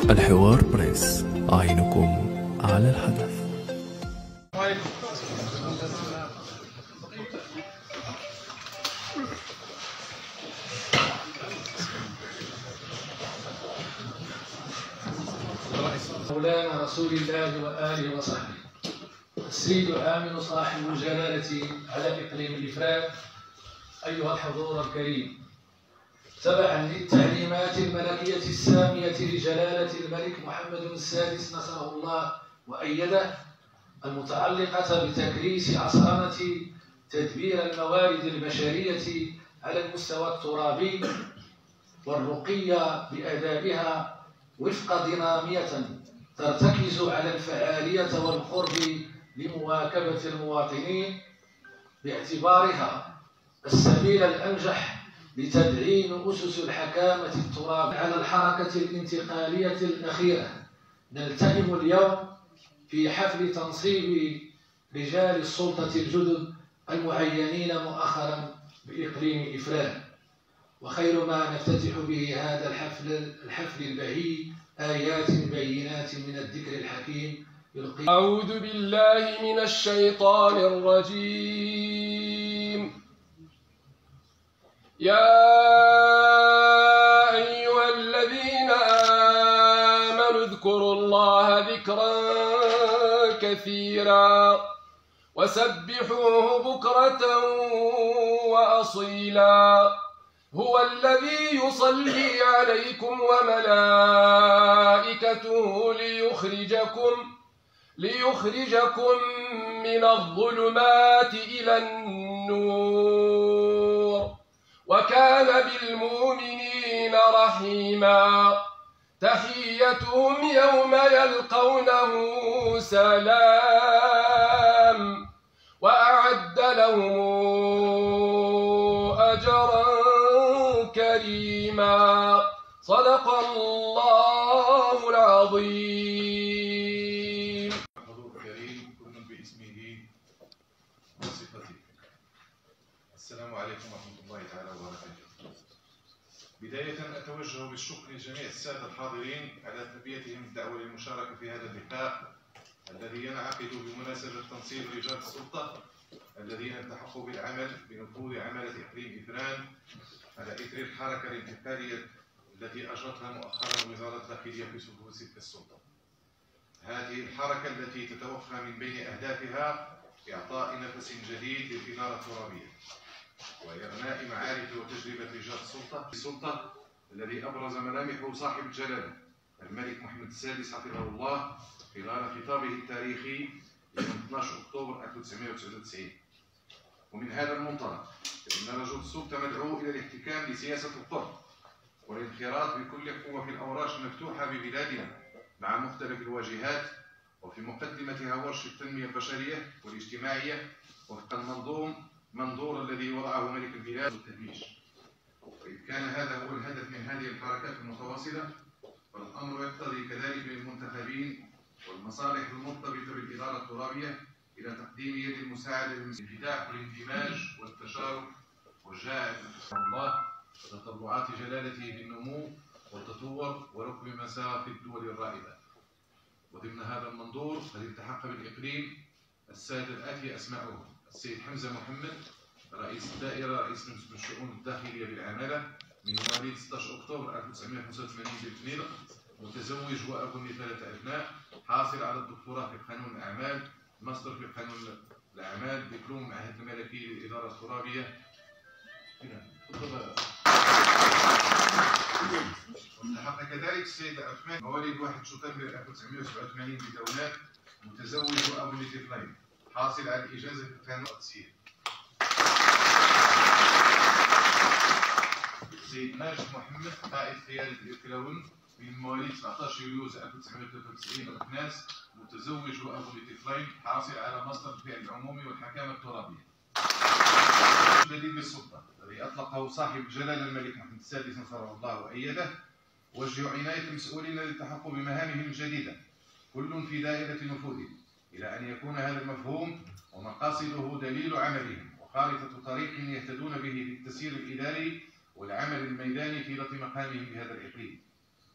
الحوار بريس، عينكم على الحدث. مولانا رسول الله وآله وصحبه السيد آمن صاحب الجلالة على إقليم الإفران. أيها الحضور الكريم، تبعا للتعليمات الملكية السامية لجلالة الملك محمد السادس نصره الله وأيده، المتعلقة بتكريس عصرنة تدبير الموارد البشرية على المستوى الترابي والرقي بأدابها وفق دينامية ترتكز على الفعالية والقرب لمواكبة المواطنين، باعتبارها السبيل الأنجح لتدعيم أسس الحكامة الترابية على الحركة الانتقالية الأخيرة. نلتئم اليوم في حفل تنصيب رجال السلطة الجدد المعينين مؤخرا بإقليم إفران، وخير ما نفتتح به هذا الحفل البهي آيات بينات من الذكر الحكيم. أعوذ بالله من الشيطان الرجيم. يا أيها الذين آمنوا اذكروا الله ذكرا كثيرا وسبحوه بكرة وأصيلا. هو الذي يصلي عليكم وملائكته ليخرجكم من الظلمات إلى النور، وكان بالمؤمنين رحيما. تحيتهم يوم يلقونه سلام، وأعد لهم أجرا كريما. صدق الله العظيم. حضور كريم كل باسمه وصفته. السلام عليكم ورحمة الله تعالى وبركاته. بداية أتوجه بالشكر لجميع السادة الحاضرين على تلبيتهم الدعوة للمشاركة في هذا اللقاء الذي ينعقد بمناسبة تنصيب رجال السلطة الذين التحقوا بالعمل بنفوذ عملة إقليم إفران على إثر الحركة الانتقالية التي أجرتها مؤخرا وزارة الداخلية في صفوف تلك السلطة. هذه الحركة التي تتوفى من بين أهدافها إعطاء نفس جديد للإدارة الترابية وإغناء معارف وتجربة رجال السلطة الذي أبرز ملامحه صاحب الجلالة الملك محمد السادس حفظه الله خلال خطابه التاريخي يوم 12 أكتوبر 1999. ومن هذا المنطلق فإن رجل السلطة مدعو إلى الاحتكام لسياسة القرب والانخراط بكل قوة في الأوراش المفتوحة ببلادنا مع مختلف الواجهات، وفي مقدمتها ورش التنمية البشرية والاجتماعية وفق منظور الذي وضعه ملك البلاد والتهميش. وإذ كان هذا هو الهدف من هذه الحركات المتواصلة، فالأمر يقتضي كذلك من المنتخبين والمصالح المرتبطة بالإدارة الترابية إلى تقديم يد المساعدة للانفتاح والاندماج والتشارك والجاعل الله وتطلعات جلالته بالنمو والتطور وركب مسار الدول الرائدة. وضمن هذا المنظور قد التحق بالإقليم السادة الآتي أسماءهم: السيد حمزة محمد رئيس الدائرة رئيس مجلس الشؤون الداخلية بالعمالة من مواليد 16 أكتوبر 1985 بالفنيق، متزوج وأب لثلاثة أبناء، حاصل على الدكتوراه في قانون الأعمال، ماستر في قانون الأعمال، دبلوم معهد الملكي للإدارة الترابية. والتحق كذلك السيد عثمان مواليد 1 شتنبر 1987 بدولات، متزوج وأب لطفلين، حاصل على الإجازة في القانون القدسية. السيد ماجد محمد قائد قيادة الإركلاون من مواليد 17 يوليو 1993 أكناس، متزوج وأب لطفلين، حاصل على ماستر في العمومي والحكامة الترابية. جديد للسلطة الذي أطلقه صاحب الجلالة الملك محمد السادس نصره الله وأيده، وجه عناية المسؤولين للتحقق بمهامهم الجديدة كل في دائرة نفوذه، إلى أن يكون هذا المفهوم ومقاصده دليل عملهم وخارطة طريق يهتدون به في التسيير الإداري والعمل الميداني طيلة مقامهم بهذا الإقليم.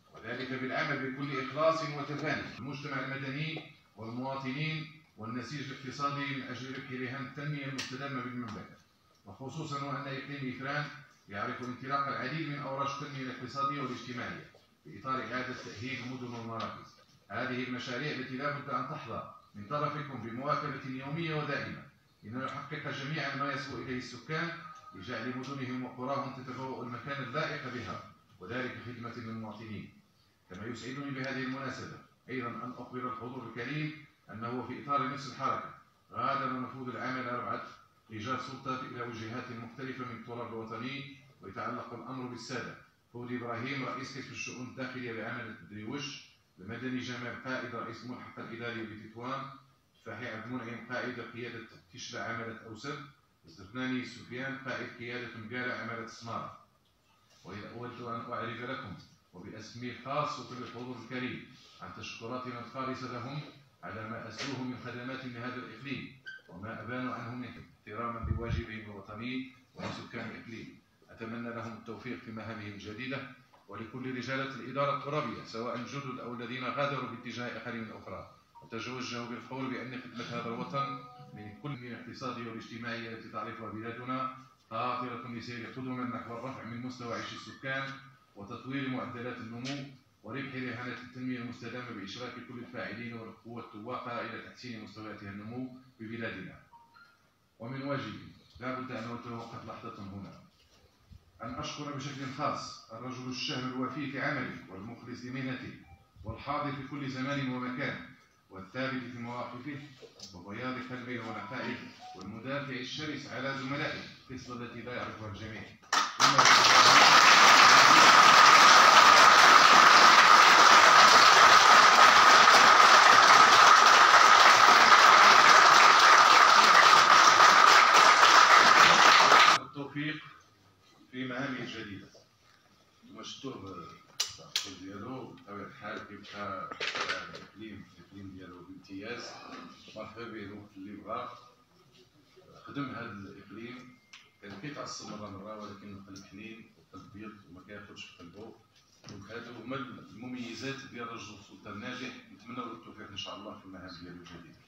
وذلك بالعمل بكل إخلاص وتفاني المجتمع المدني والمواطنين والنسيج الاقتصادي من أجل ربح رهان التنمية المستدامة بالمملكة، وخصوصا وأن إقليم إثران يعرف انطلاق العديد من أوراش التنمية الاقتصادية والاجتماعية في إطار إعادة تأهيل المدن والمراكز. هذه المشاريع التي لا بد أن تحظى من طرفكم بمواكبة يومية ودائمة لنحقق جميعا ما يسوء إليه السكان لجعل مدنهم وقراهم تتبوأ المكان اللائق بها، وذلك خدمة للمواطنين. كما يسعدني بهذه المناسبة أيضا أن أخبر الحضور الكريم أنه في إطار نفس الحركة غادر نفوذ العمل 4 رجال سلطة إلى وجهات مختلفة من التراب الوطني، ويتعلق الأمر بالسادة فودي إبراهيم رئيس قسم الشؤون الداخلية بعمل دريوش، المدني جمال قائد رئيس الملحق الإداري بتطوان، فحي عبد المنعم قائد قيادة تشلع عملة أوسر، الزرناني سفيان قائد قيادة مقالة عملة سمارة. وأود أن أعرف لكم وباسمي الخاص وكل الحضور الكريم عن تشكراتنا الخالصة لهم على ما أسلوه من خدمات لهذا الإقليم وما أبانوا عنه منه احتراما لواجبهم الوطني ولسكان الإقليم. أتمنى لهم التوفيق في مهامهم الجديدة، ولكل رجالة الإدارة الترابية سواء الجدد أو الذين غادروا باتجاه أقاليم أخرى، وتوجهوا بالقول بأن خدمة هذا الوطن من كل من الاقتصادية والاجتماعية التي تعرفها بلادنا خاطرة لسير قدما نحو الرفع من مستوى عيش السكان وتطوير معدلات النمو وربح رهانات التنمية المستدامة بإشراك كل الفاعلين والقوى التواقة إلى تحسين مستوياتها النمو ببلادنا. ومن واجبي لا بد أن أتوقف لحظة هنا أن أشكر بشكل خاص الرجل الشهم الوفي في عمله والمخلص لمهنته والحاضر في كل زمان ومكان والثابت في مواقفه وبياض قلبه ونقائه والمدافع الشرس على زملائه، القصة التي لا يعرفها الجميع. التوفيق في مهامه الجديدة. مشتوه التعقيد ديالو بطبيعة الحال كيبقى الإقليم ديالو بامتياز. مرحبا به الوقت اللي بغا خدم هذا الإقليم، كان كيتعصب مرة ولكن القلب حنين والقلب بيض وما كياخذش في قلبه. دونك هادو هما المميزات ديال الرجل السلطان الناجح. نتمنى له التوفيق إن شاء الله في المهام ديالو الجديدة.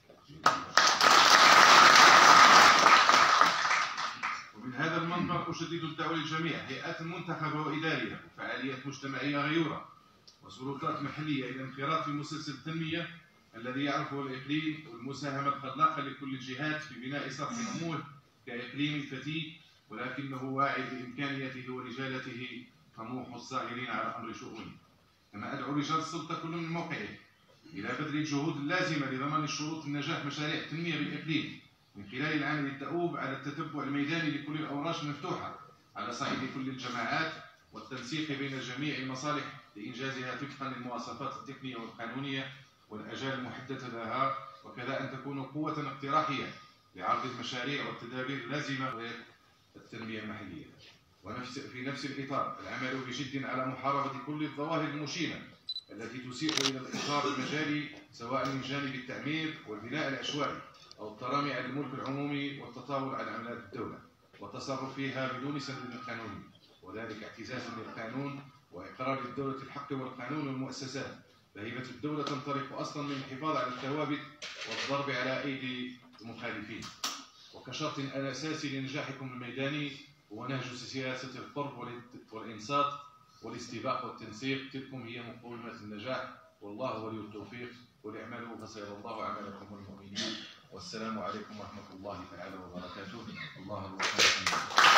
ومن هذا المنبر أشدد الدعوة للجميع هيئات منتخبة وإدارية وفعاليات مجتمعية غيورة وسلطات محلية إلى الانخراط في مسلسل التنمية الذي يعرفه الإقليم والمساهمة الخلاقة لكل الجهات في بناء سطح نموه كإقليم فتي ولكنه واعي بإمكانياته ورجالته طموح الصاغرين على أمر شؤونه. كما أدعو رجال السلطة كل من موقعه إلى بذل الجهود اللازمة لضمان شروط النجاح مشاريع التنمية بالإقليم من خلال العمل الدؤوب على التتبع الميداني لكل الأوراش المفتوحة على صعيد كل الجماعات والتنسيق بين جميع المصالح لإنجازها طبقا للمواصفات التقنية والقانونية والأجال المحددة لها، وكذا أن تكون قوة اقتراحية لعرض المشاريع والتدابير اللازمة للتنمية المحلية. وفي نفس الإطار العمل بجد على محاربة كل الظواهر المشينة التي تسيء إلى الإنشاط المجالي سواء من جانب التعمير والبناء العشوائي أو الترامي على الملك العمومي والتطاول على عملات الدولة والتصرف فيها بدون سند قانوني، وذلك اعتزازا للقانون وإقرار الدولة الحق والقانون والمؤسسات. فهيبة الدولة تنطلق أصلا من الحفاظ على الثوابت والضرب على أيدي المخالفين. وكشرط أساسي لنجاحكم الميداني هو نهج سياسة القرب والإنصات والاستباق والتنسيق، تلكم هي مقومات النجاح، والله ولي التوفيق. قل اعملوا فسيرى الله عملكم والمؤمنين، والسلام عليكم ورحمة الله تعالى وبركاته. الله الوفق.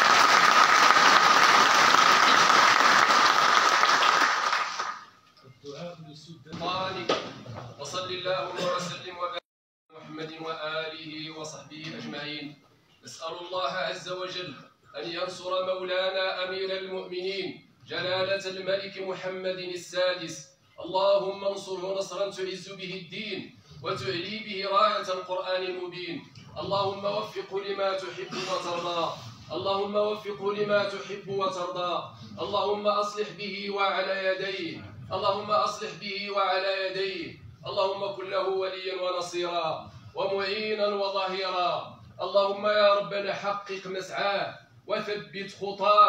الدعاء للسلطان. وصل اللهم وسلم وبارك على محمد وآله وصحبه أجمعين. نسأل الله عز وجل أن ينصر مولانا أمير المؤمنين جلالة الملك محمد السادس. اللهم انصره نصرا تعز به الدين وتعلي به راية القرآن المبين. اللهم وفقه لما تحب وترضى. اللهم وفقه لما تحب وترضى. اللهم أصلح به وعلى يديه. اللهم أصلح به وعلى يديه. اللهم كن له وليا ونصيرا ومعينا وظهيرا. اللهم يا ربنا حقق مسعاه وثبت خطاه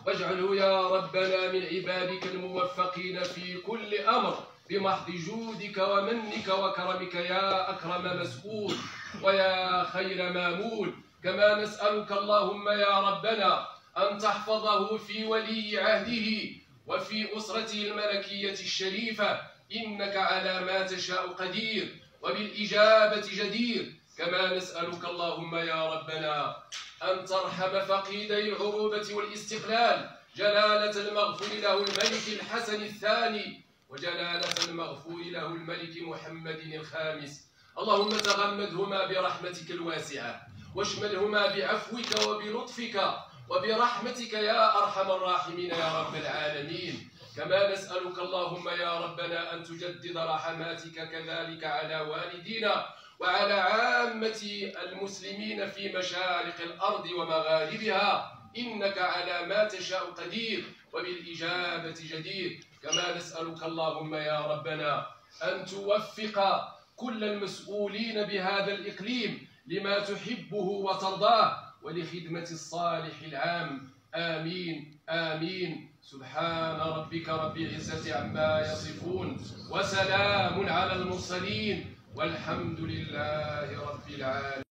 واجعله يا ربنا من عبادك الموفقين في كل أمر بمحض جودك ومنك وكرمك يا أكرم مسؤول ويا خير مامول. كما نسألك اللهم يا ربنا أن تحفظه في ولي عهده وفي أسرته الملكية الشريفة، إنك على ما تشاء قدير وبالإجابة جدير. كما نسألك اللهم يا ربنا أن ترحم فقيدي العروبة والاستقلال، جلالة المغفور له الملك الحسن الثاني وجلالة المغفور له الملك محمد الخامس. اللهم تغمدهما برحمتك الواسعة واشملهما بعفوك وبلطفك وبرحمتك يا أرحم الراحمين يا رب العالمين. كما نسألك اللهم يا ربنا أن تجدد رحماتك كذلك على والدينا وعلى عامة المسلمين في مشارق الأرض ومغاربها، إنك على ما تشاء قدير وبالإجابة جدير. كما نسألك اللهم يا ربنا أن توفق كل المسؤولين بهذا الإقليم لما تحبه وترضاه ولخدمة الصالح العام. آمين آمين. سبحان ربك رب العزة عما يصفون وسلام على المرسلين والحمد لله رب العالمين.